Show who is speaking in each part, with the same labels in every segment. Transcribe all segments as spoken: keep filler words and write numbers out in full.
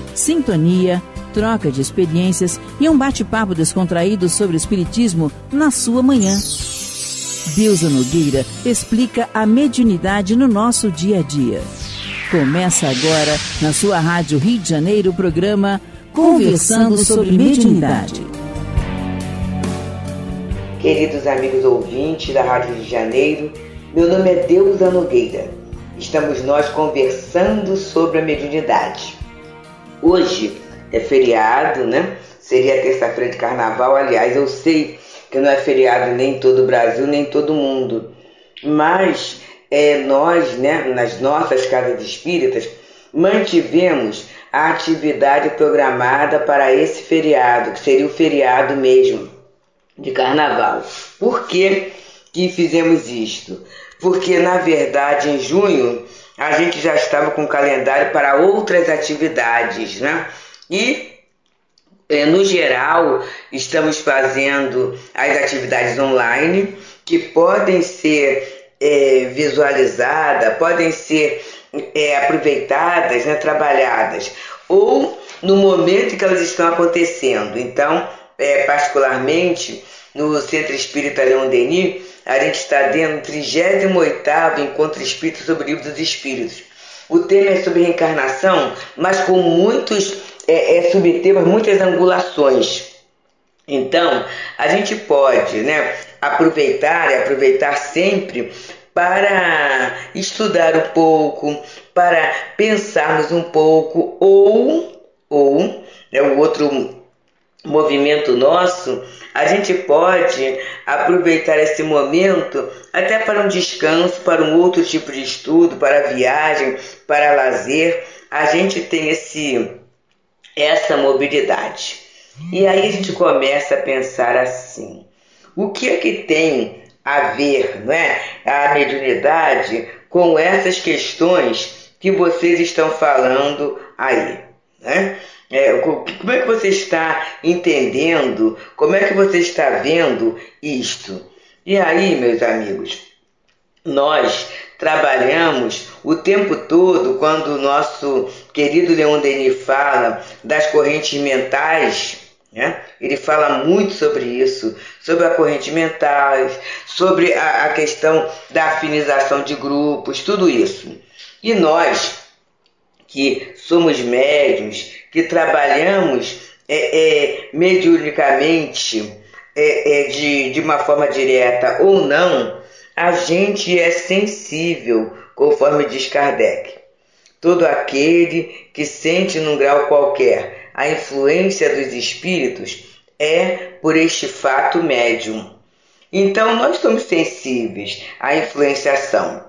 Speaker 1: sintonia, troca de experiências e um bate-papo descontraído sobre o espiritismo na sua manhã. Deusa Nogueira explica a mediunidade no nosso dia a dia. Começa agora, na sua Rádio Rio de Janeiro, o programa Conversando sobre Mediunidade.
Speaker 2: Queridos amigos ouvintes da Rádio Rio de Janeiro, meu nome é Deusa Nogueira. Estamos nós conversando sobre a mediunidade. Hoje é feriado, né? Seria terça-feira de carnaval. Aliás, eu sei que não é feriado nem em todo o Brasil, nem em todo o mundo. Mas é, nós, né, nas nossas casas espíritas, mantivemos a atividade programada para esse feriado, que seria o feriado mesmo de carnaval. Por que que fizemos isto? Porque, na verdade, em junho, a gente já estava com o calendário para outras atividades, né? E, no geral, estamos fazendo as atividades online, que podem ser é, visualizadas, podem ser é, aproveitadas, né, trabalhadas, ou no momento em que elas estão acontecendo. Então, é, particularmente, no Centro Espírita Leon Denis, a gente está dentro do trigésimo oitavo Encontro Espírita sobre o Livro dos Espíritos. O tema é sobre reencarnação, mas com muitos é, é, subtemas, muitas angulações. Então, a gente pode, né, aproveitar e aproveitar sempre para estudar um pouco, para pensarmos um pouco, ou, ou né, o outro movimento nosso, a gente pode aproveitar esse momento até para um descanso, para um outro tipo de estudo, para viagem, para lazer. A gente tem esse, essa mobilidade. E aí a gente começa a pensar assim: o que é que tem a ver, não é, a mediunidade com essas questões que vocês estão falando aí, né? É, como é que você está entendendo? Como é que você está vendo isto? E aí, meus amigos, nós trabalhamos o tempo todo, quando o nosso querido Leon Denis fala das correntes mentais, né? Ele fala muito sobre isso, sobre as correntes mentais, sobre a, a questão da afinização de grupos, tudo isso. E nós, que somos médiuns, que trabalhamos é, é, mediunicamente é, é, de, de uma forma direta ou não, a gente é sensível, conforme diz Kardec. Todo aquele que sente num grau qualquer a influência dos espíritos é por este fato médium. Então nós somos sensíveis à influenciação.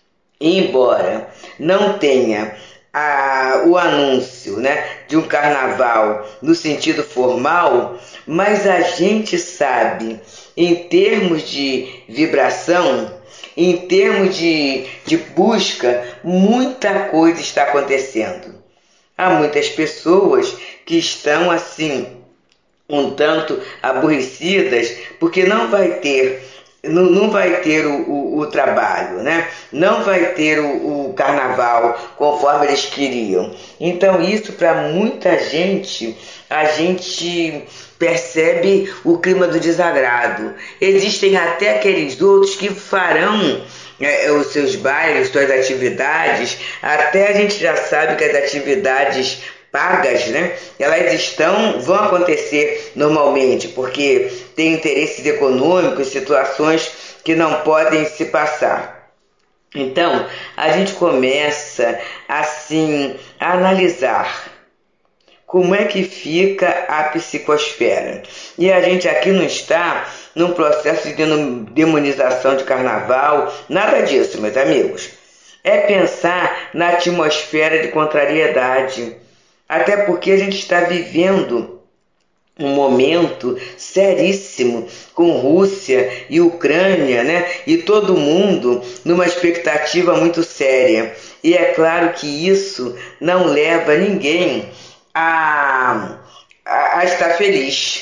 Speaker 2: Embora não tenha A, o anúncio, né, de um carnaval no sentido formal, mas a gente sabe, em termos de vibração, em termos de, de busca, muita coisa está acontecendo. Há muitas pessoas que estão assim, um tanto aborrecidas, porque não vai ter Não, não vai ter o, o, o trabalho, né? Não vai ter o, o carnaval conforme eles queriam. Então isso, para muita gente, a gente percebe o clima do desagrado. Existem até aqueles outros que farão é, os seus bailes, suas atividades. Até a gente já sabe que as atividades pagas, né, elas estão, vão acontecer normalmente, porque tem interesses econômicos, situações que não podem se passar. Então, a gente começa, assim, a analisar como é que fica a psicosfera. E a gente aqui não está num processo de demonização de carnaval, nada disso, meus amigos. É pensar na atmosfera de contrariedade. Até porque a gente está vivendo um momento seríssimo com Rússia e Ucrânia, né? E todo mundo numa expectativa muito séria. E é claro que isso não leva ninguém a, a, a estar feliz.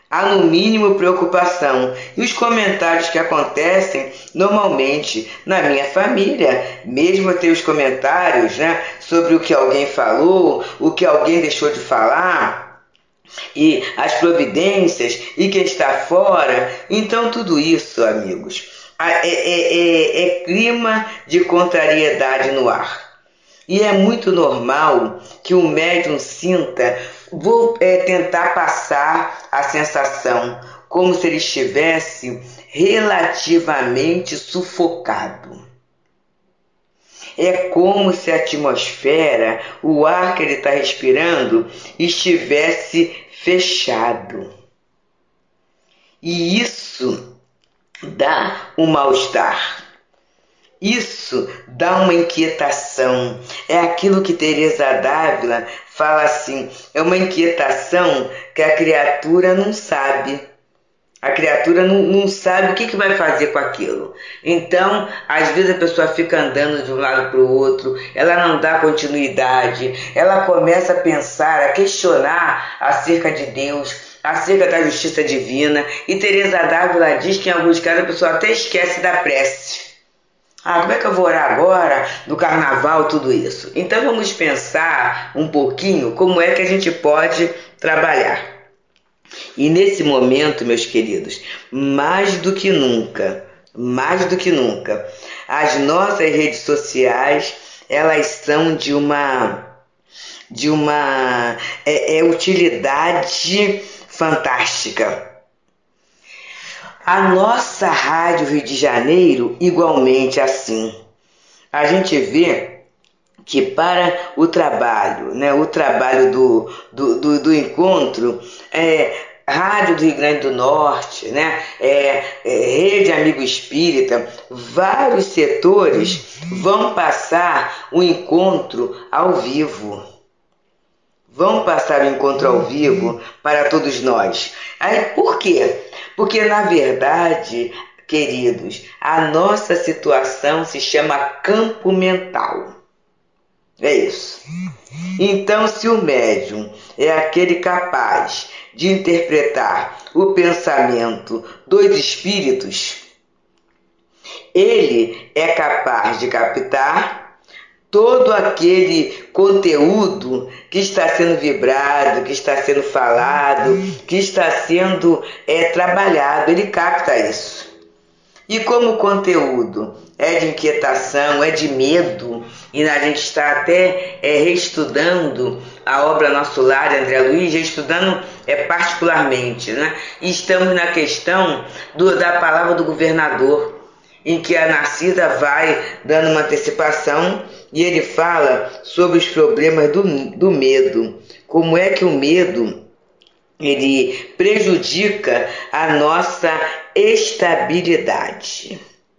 Speaker 2: há no mínimo preocupação. E os comentários que acontecem normalmente na minha família, mesmo eu tenho os comentários, né, sobre o que alguém falou, o que alguém deixou de falar, e as providências, e quem está fora. Então tudo isso, amigos, é, é, é, é clima de contrariedade no ar. E é muito normal que o médium sinta, vou é, tentar passar a sensação como se ele estivesse relativamente sufocado. É como se a atmosfera, o ar que ele está respirando, estivesse fechado. E isso dá um mal-estar. Isso dá uma inquietação. É aquilo que Teresa d'Ávila fala assim, é uma inquietação que a criatura não sabe. A criatura não, não sabe o que, que vai fazer com aquilo. Então, às vezes a pessoa fica andando de um lado para o outro, ela não dá continuidade, ela começa a pensar, a questionar acerca de Deus, acerca da justiça divina. E Teresa d'Ávila diz que em alguns casos a pessoa até esquece da prece. Ah, como é que eu vou orar agora, no carnaval, tudo isso? Então vamos pensar um pouquinho como é que a gente pode trabalhar. E nesse momento, meus queridos, mais do que nunca, mais do que nunca, as nossas redes sociais, elas são de uma, de uma é, é, utilidade fantástica. A nossa Rádio Rio de Janeiro, igualmente assim. A gente vê que para o trabalho, né, o trabalho do, do, do, do encontro, é, Rádio do Rio Grande do Norte, né, é, é, Rede Amigo Espírita, vários setores vão passar o encontro ao vivo. Vão passar o encontro ao vivo para todos nós. Aí, por quê? Porque, na verdade, queridos, a nossa situação se chama campo mental. É isso. Então, se o médium é aquele capaz de interpretar o pensamento dos espíritos, ele é capaz de captar todo aquele conteúdo que está sendo vibrado, que está sendo falado, que está sendo é, trabalhado. Ele capta isso. E como o conteúdo é de inquietação, é de medo, e a gente está até é, reestudando a obra Nosso Lar, de André Luiz, estudando é, particularmente, né? E estamos na questão do, da palavra do governador, em que a Narcisa vai dando uma antecipação e ele fala sobre os problemas do, do medo. Como é que o medo ele prejudica a nossa estabilidade.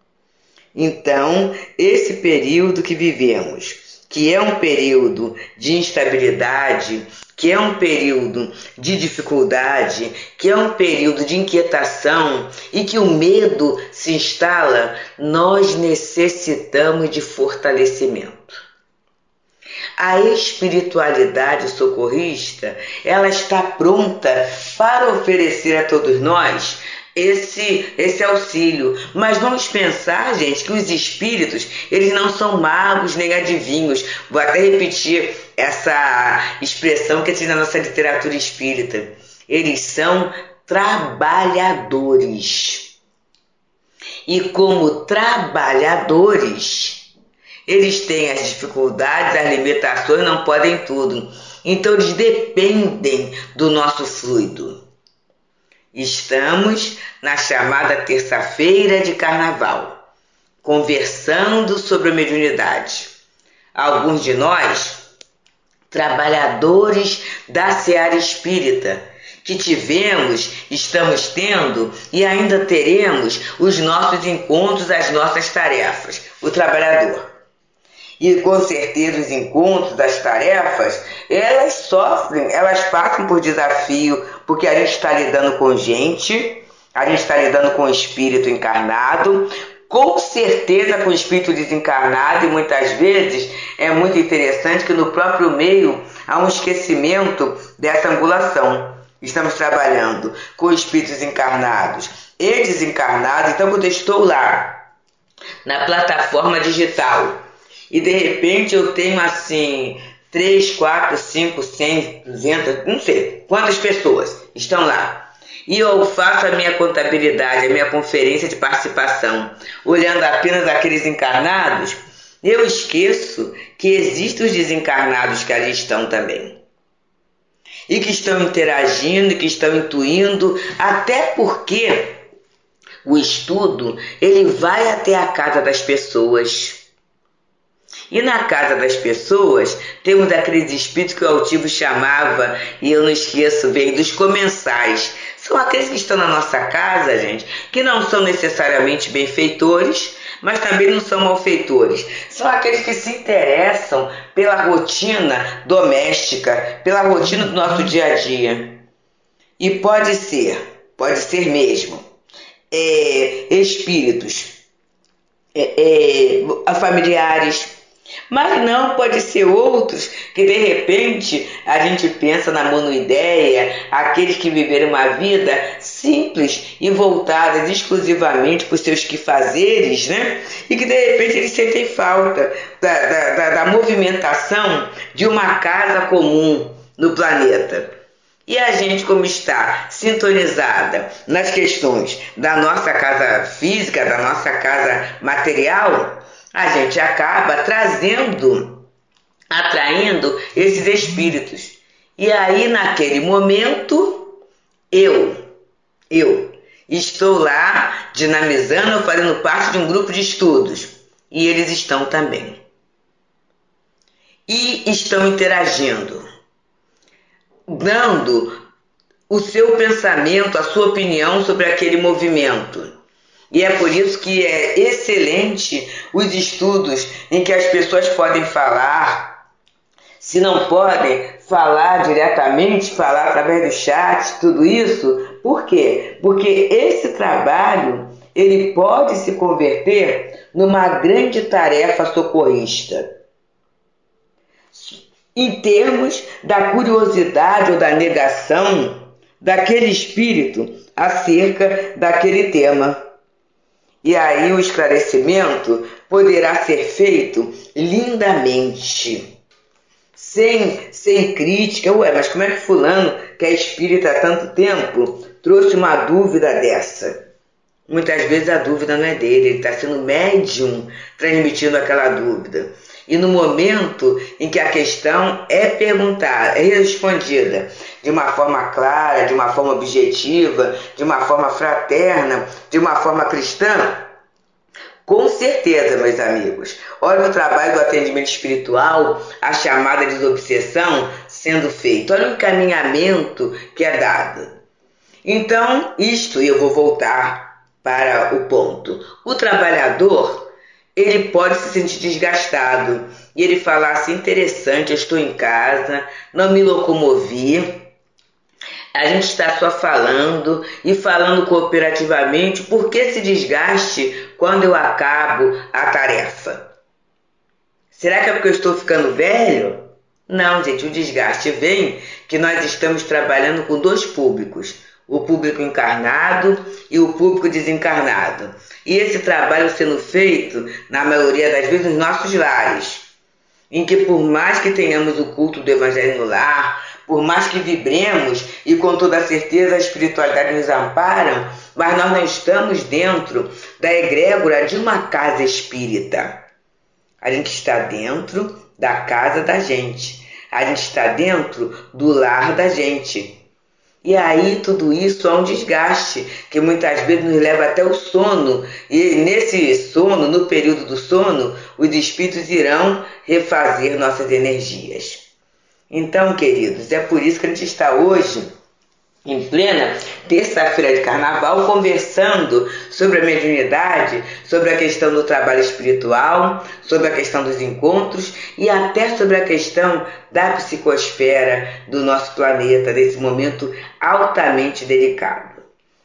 Speaker 2: Então, esse período que vivemos, que é um período de instabilidade, que é um período de dificuldade, que é um período de inquietação e que o medo se instala, nós necessitamos de fortalecimento. A espiritualidade socorrista, ela está pronta para oferecer a todos nós esse, esse auxílio. Mas vamos pensar, gente, que os espíritos, eles não são magos nem adivinhos. Vou até repetir essa expressão que existe na nossa literatura espírita. Eles são trabalhadores. E como trabalhadores, eles têm as dificuldades, as limitações, não podem tudo. Então eles dependem do nosso fluido. Estamos na chamada terça-feira de carnaval, conversando sobre a mediunidade. Alguns de nós, trabalhadores da seara espírita, que tivemos, estamos tendo e ainda teremos os nossos encontros, as nossas tarefas, o trabalhador. E com certeza os encontros, as tarefas, elas sofrem, elas passam por desafio, porque a gente está lidando com gente, a gente está lidando com o espírito encarnado, com certeza com o espírito desencarnado, e muitas vezes é muito interessante que no próprio meio há um esquecimento dessa angulação. estamos trabalhando com espíritos encarnados e desencarnados. Então, quando eu estou lá na plataforma digital e de repente eu tenho assim três, quatro, cinco, cem, duzentas, não sei quantas pessoas estão lá, e eu faço a minha contabilidade, a minha conferência de participação, olhando apenas aqueles encarnados, eu esqueço que existem os desencarnados que ali estão também. E que estão interagindo, que estão intuindo, até porque o estudo, ele vai até a casa das pessoas. E na casa das pessoas, temos aqueles espíritos que o altivo chamava, e eu não esqueço bem, dos comensais. São aqueles que estão na nossa casa, gente, que não são necessariamente benfeitores, mas também não são malfeitores. São aqueles que se interessam pela rotina doméstica, pela rotina do nosso dia a dia. E pode ser, pode ser mesmo, é, espíritos, é, é, familiares, mas não pode ser outros que de repente a gente pensa na monoideia, aqueles que viveram uma vida simples e voltadas exclusivamente para os seus quifazeres, né? E que de repente eles sentem falta da, da, da, da movimentação de uma casa comum no planeta. E a gente, como está sintonizada nas questões da nossa casa física, da nossa casa material, a gente acaba trazendo, atraindo esses espíritos. E aí, naquele momento, eu, eu estou lá dinamizando, fazendo parte de um grupo de estudos. E eles estão também. E estão interagindo, dando o seu pensamento, a sua opinião sobre aquele movimento. E é por isso que é excelente os estudos em que as pessoas podem falar, se não podem falar diretamente, falar através do chat, tudo isso. Por quê? Porque esse trabalho, ele pode se converter numa grande tarefa socorrista, em termos da curiosidade ou da negação daquele espírito acerca daquele tema. E aí o esclarecimento poderá ser feito lindamente, sem, sem crítica. Ué, mas como é que fulano, que é espírita há tanto tempo, trouxe uma dúvida dessa? Muitas vezes a dúvida não é dele, ele está sendo médium transmitindo aquela dúvida. E no momento em que a questão é perguntada, é respondida de uma forma clara, de uma forma objetiva, de uma forma fraterna, de uma forma cristã, com certeza, meus amigos, olha o trabalho do atendimento espiritual, a chamada desobsessão sendo feita, olha o encaminhamento que é dado. Então, isto, e eu vou voltar para o ponto, o trabalhador, ele pode se sentir desgastado e ele falar assim, interessante, eu estou em casa, não me locomovi, a gente está só falando e falando cooperativamente, por que se desgaste quando eu acabo a tarefa? Será que é porque eu estou ficando velho? Não, gente, o desgaste vem que nós estamos trabalhando com dois públicos, o público encarnado e o público desencarnado. E esse trabalho sendo feito, na maioria das vezes, nos nossos lares, em que por mais que tenhamos o culto do Evangelho no lar, por mais que vibremos e com toda certeza a espiritualidade nos ampara, mas nós não estamos dentro da egrégora de uma casa espírita. A gente está dentro da casa da gente. A gente está dentro do lar da gente. E aí tudo isso é um desgaste que muitas vezes nos leva até o sono. E nesse sono, no período do sono, os espíritos irão refazer nossas energias. Então, queridos, é por isso que a gente está hoje, em plena terça-feira de carnaval, conversando sobre a mediunidade, sobre a questão do trabalho espiritual, sobre a questão dos encontros e até sobre a questão da psicosfera do nosso planeta, desse momento altamente delicado.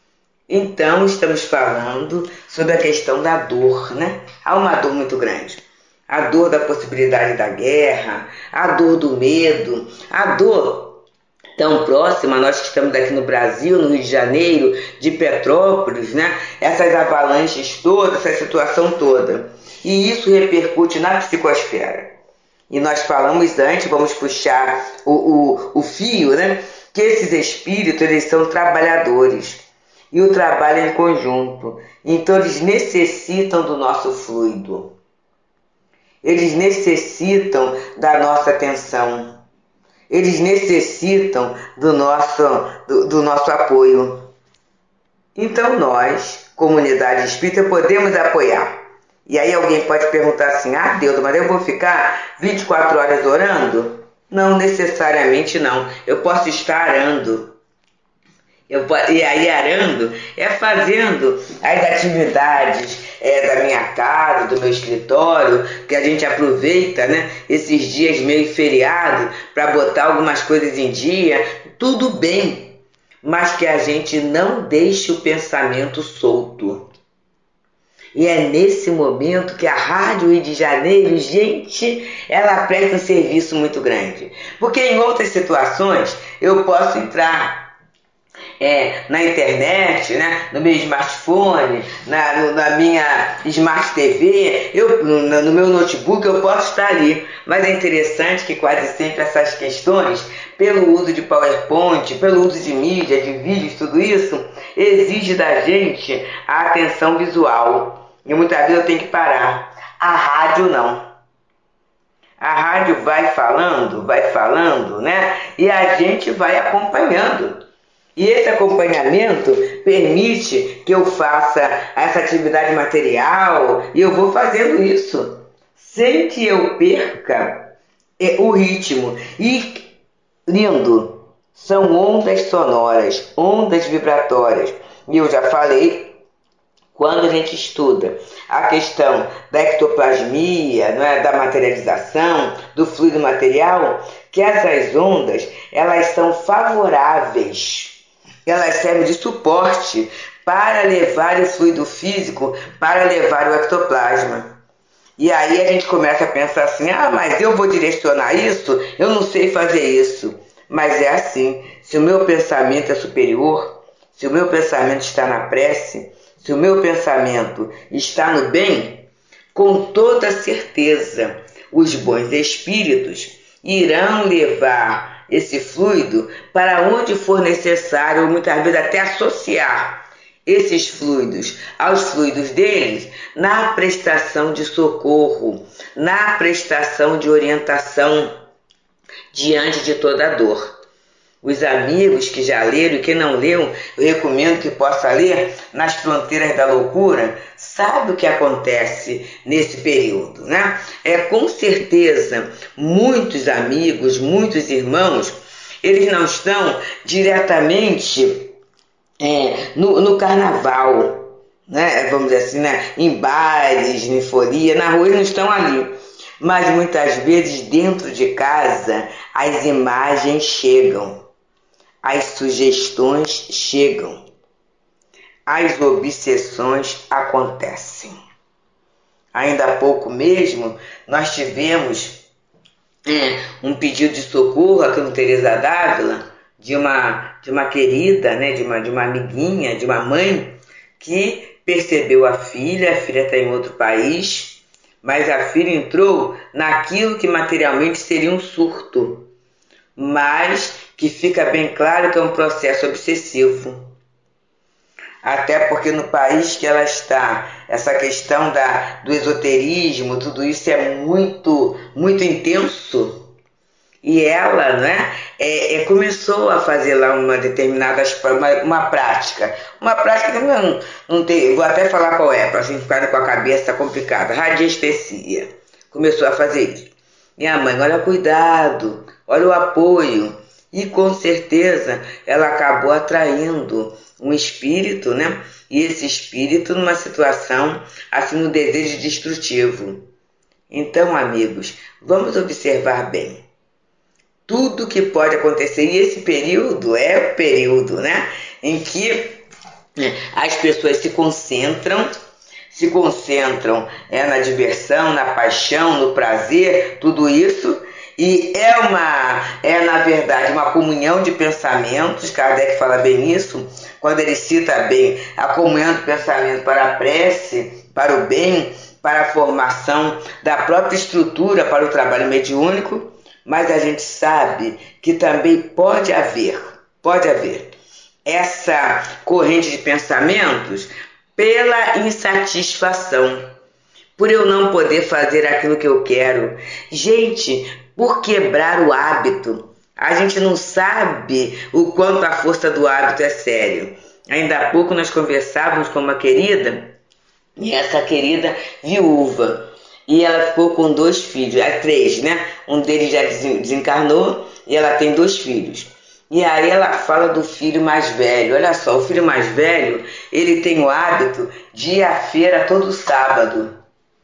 Speaker 2: Então, estamos falando sobre a questão da dor, né? Há uma dor muito grande. A dor da possibilidade da guerra, a dor do medo, a dor tão próxima, nós que estamos aqui no Brasil, no Rio de Janeiro, de Petrópolis, né? Essas avalanches todas, essa situação toda. E isso repercute na psicosfera. E nós falamos antes, vamos puxar o, o, o fio, né? Que esses espíritos, eles são trabalhadores. E o trabalho é em conjunto. Então eles necessitam do nosso fluido. Eles necessitam da nossa atenção. Eles necessitam do nosso, do, do nosso apoio. Então nós, comunidade espírita, podemos apoiar. E aí alguém pode perguntar assim, ah, Deus, mas eu vou ficar vinte e quatro horas orando? Não necessariamente não. Eu posso estar arando. Eu, e aí arando é fazendo as atividades é, da minha casa, do meu escritório, que a gente aproveita, né, esses dias meio feriado para botar algumas coisas em dia, tudo bem, mas que a gente não deixe o pensamento solto. E é nesse momento que a Rádio Rio de Janeiro, gente, ela presta um serviço muito grande. Porque em outras situações eu posso entrar É, na internet, né, no meu smartphone, na, no, na minha Smart T V, eu, no, no meu notebook eu posso estar ali. Mas é interessante que quase sempre essas questões, pelo uso de PowerPoint, pelo uso de mídia, de vídeos, tudo isso, exige da gente a atenção visual. E muitas vezes eu tenho que parar. A rádio não. A rádio vai falando, vai falando, né? E a gente vai acompanhando. E esse acompanhamento permite que eu faça essa atividade material e eu vou fazendo isso sem que eu perca o ritmo. E, lindo, são ondas sonoras, ondas vibratórias. E eu já falei, quando a gente estuda a questão da ectoplasmia, não é, da materialização, do fluido material, que essas ondas, elas são favoráveis. Elas servem de suporte para levar o fluido físico, para levar o ectoplasma. E aí a gente começa a pensar assim, ah, mas eu vou direcionar isso? Eu não sei fazer isso. Mas é assim, se o meu pensamento é superior, se o meu pensamento está na prece, se o meu pensamento está no bem, com toda certeza, os bons espíritos irão levar esse fluido para onde for necessário, ou muitas vezes até associar esses fluidos aos fluidos deles na prestação de socorro, na prestação de orientação diante de toda dor. Os amigos que já leram e que não leram, eu recomendo que possa ler Nas Fronteiras da Loucura, sabe o que acontece nesse período, né? É, com certeza, muitos amigos, muitos irmãos, eles não estão diretamente é, no, no carnaval, né? Vamos dizer assim, né? Em bares, em folia, na rua eles não estão ali. Mas muitas vezes dentro de casa as imagens chegam. As sugestões chegam, as obsessões acontecem. Ainda há pouco mesmo, nós tivemos é, um pedido de socorro aqui no Teresa d'Ávila, de uma, de uma querida, né, de, uma, de uma amiguinha, de uma mãe, que percebeu a filha, a filha está em outro país, mas a filha entrou naquilo que materialmente seria um surto, mas que fica bem claro que é um processo obsessivo. Até porque no país que ela está, essa questão da, do esoterismo, tudo isso é muito, muito intenso. E ela, né, é, é, começou a fazer lá uma determinada uma, uma prática. Uma prática que não, não tem, vou até falar qual é, para assim ficar com a cabeça complicada. Radiestesia. Começou a fazer isso. Minha mãe, olha, cuidado, olha o apoio. E com certeza ela acabou atraindo um espírito, né? E esse espírito numa situação, assim, no desejo destrutivo. Então, amigos, vamos observar bem. Tudo que pode acontecer, e esse período é o período, né? Em que as pessoas se concentram, se concentram é, na diversão, na paixão, no prazer, tudo isso. E é uma, é na verdade uma comunhão de pensamentos. Kardec fala bem isso, quando ele cita bem a comunhão de pensamento para a prece, para o bem, para a formação da própria estrutura para o trabalho mediúnico, mas a gente sabe que também pode haver, pode haver essa corrente de pensamentos pela insatisfação, por eu não poder fazer aquilo que eu quero. Gente, por quebrar o hábito. A gente não sabe o quanto a força do hábito é sério. Ainda há pouco nós conversávamos com uma querida, e essa querida viúva, e ela ficou com dois filhos, é, três, né? Um deles já desencarnou e ela tem dois filhos. E aí ela fala do filho mais velho. Olha só, o filho mais velho, ele tem o hábito de ir à feira todo sábado.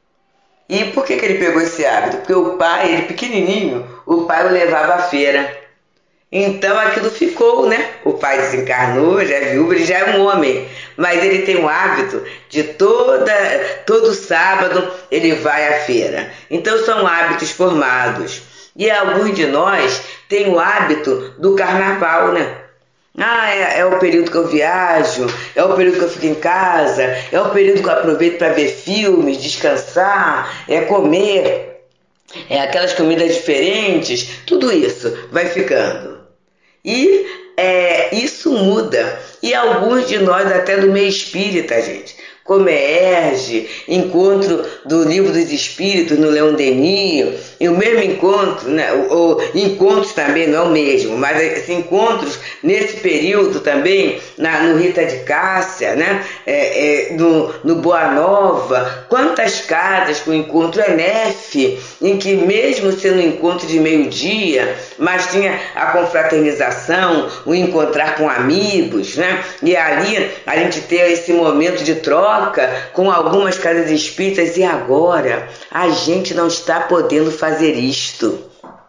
Speaker 2: E por que que ele pegou esse hábito? Porque o pai, ele pequenininho, o pai o levava à feira. Então aquilo ficou, né? O pai desencarnou, já é viúvo, ele já é um homem. Mas ele tem o hábito de toda, todo sábado ele vai à feira. Então são hábitos formados. E alguns de nós têm o hábito do carnaval, né? Ah, é, é o período que eu viajo, é o período que eu fico em casa, é o período que eu aproveito para ver filmes, descansar, é comer, é aquelas comidas diferentes, tudo isso vai ficando. E é, isso muda. E alguns de nós até do meio espírita, gente, como Erge, encontro do Livro dos Espíritos no Leon Denis, e o mesmo encontro, né, ou, ou encontros também, não é o mesmo, mas esses encontros nesse período também, na, no Rita de Cássia, né, é, é, no, no Boa Nova, quantas casas com encontro é Nef, em que mesmo sendo um encontro de meio-dia, mas tinha a confraternização, o encontrar com amigos, né, e ali a gente ter esse momento de troca com algumas casas espíritas, e agora a gente não está podendo fazer isto.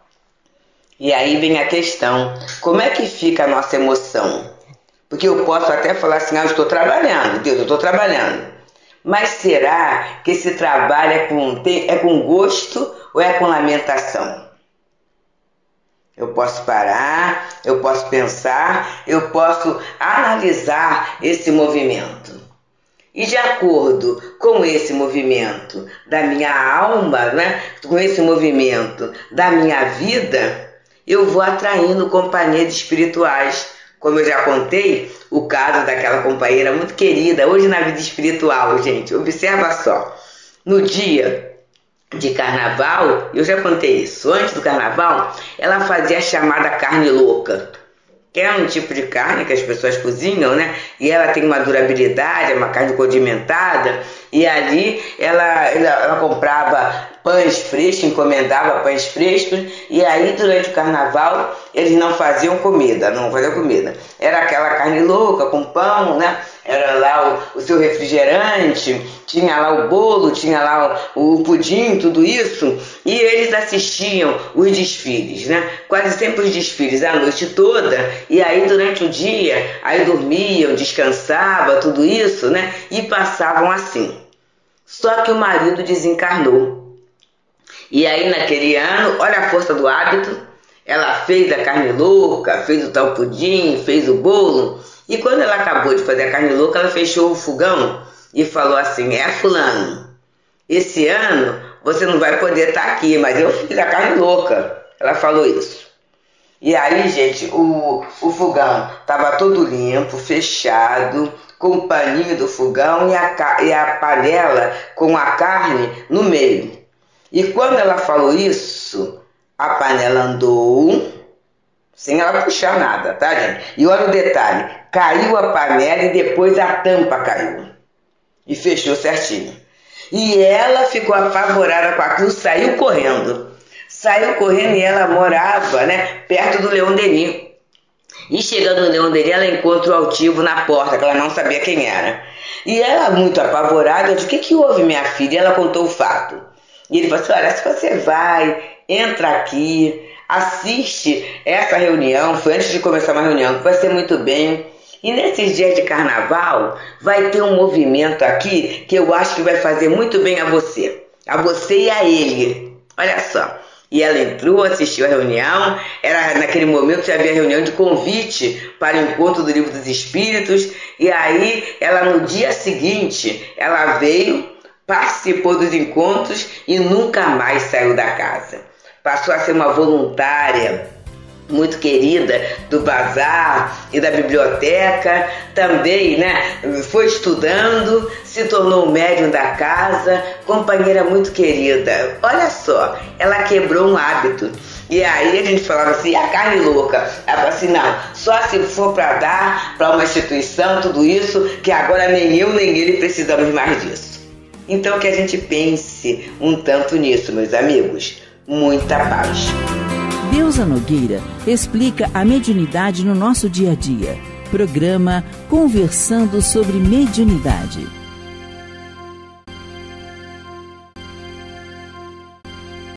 Speaker 2: E aí vem a questão, como é que fica a nossa emoção? Porque eu posso até falar assim, ah, eu estou trabalhando, Deus, eu estou trabalhando. Mas será que esse trabalho é com, é com gosto ou é com lamentação? Eu posso parar, eu posso pensar, eu posso analisar esse movimento. E de acordo com esse movimento da minha alma, né, com esse movimento da minha vida, eu vou atraindo companheiros espirituais. Como eu já contei, o caso daquela companheira muito querida, hoje na vida espiritual, gente, observa só. No dia de carnaval, eu já contei isso, antes do carnaval, ela fazia a chamada carne louca, que é um tipo de carne que as pessoas cozinham, né? E ela tem uma durabilidade, é uma carne condimentada, e ali ela, ela, ela comprava pães frescos, encomendava pães frescos, e aí durante o carnaval eles não faziam comida, não faziam comida. Era aquela carne louca com pão, né? Era lá o, o seu refrigerante, tinha lá o bolo, tinha lá o, o pudim, tudo isso, e eles assistiam os desfiles, né? Quase sempre os desfiles a noite toda, e aí durante o dia, aí dormiam, descansavam, tudo isso, né? E passavam assim. Só que o marido desencarnou. E aí naquele ano, olha a força do hábito, ela fez a carne louca, fez o tal pudim, fez o bolo, e quando ela acabou de fazer a carne louca, ela fechou o fogão e falou assim, é fulano, esse ano você não vai poder estar aqui, mas eu fiz a carne louca. Ela falou isso. E aí, gente, o, o fogão estava todo limpo, fechado, com o paninho do fogão e a, e a panela com a carne no meio. E quando ela falou isso, a panela andou, sem ela puxar nada, tá, gente? E olha o detalhe, caiu a panela e depois a tampa caiu. E fechou certinho. E ela ficou apavorada com aquilo, saiu correndo. Saiu correndo e ela morava, né, perto do Leon Denis. E chegando no Leon Denis, ela encontra o altivo na porta, que ela não sabia quem era. E ela, muito apavorada, eu disse, o que que houve, minha filha? E ela contou o fato. E ele falou assim, olha, se você vai, entra aqui, assiste essa reunião, foi antes de começar uma reunião, que vai ser muito bem. E nesses dias de carnaval, vai ter um movimento aqui que eu acho que vai fazer muito bem a você. A você e a ele. Olha só. E ela entrou, assistiu a reunião, era naquele momento já havia reunião de convite para o encontro do Livro dos Espíritos, e aí ela no dia seguinte, ela veio, participou dos encontros e nunca mais saiu da casa. Passou a ser uma voluntária muito querida do bazar e da biblioteca, também, né, foi estudando, se tornou médium da casa, companheira muito querida. Olha só, ela quebrou um hábito. E aí a gente falava assim, a carne louca. Ela falou assim, não, só se for para dar para uma instituição, tudo isso, que agora nem eu nem ele precisamos mais disso. Então que a gente pense um tanto nisso, meus amigos. Muita paz.
Speaker 1: Deusa Nogueira explica a mediunidade no nosso dia a dia. Programa Conversando sobre Mediunidade.